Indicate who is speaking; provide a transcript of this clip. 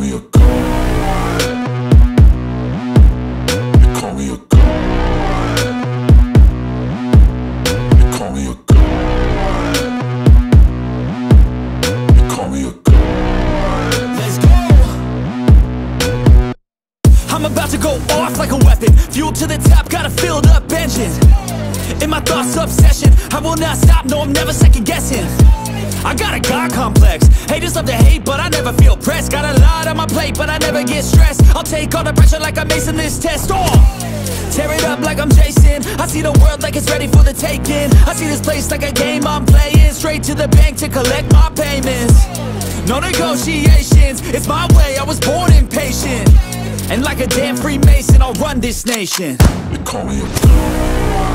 Speaker 1: me a god. They call me a god. They call me a god. They call me a god.
Speaker 2: Let's go. I'm about to go off like a weapon. Fuel to the top, got a filled up engine. In my thoughts, obsession, I will not stop, no, I'm never second guessing. I got a God complex. Haters love to hate, but I never feel pressed. Got a lot on my plate, but I never get stressed. I'll take all the pressure like I'm acing this test. Tear it up like I'm Jason. I see the world like it's ready for the taking. I see this place like a game I'm playing. Straight to the bank to collect my payments. No negotiations, it's my way, I was born impatient. And like a damn Freemason, I'll run this nation.
Speaker 1: They call me a god.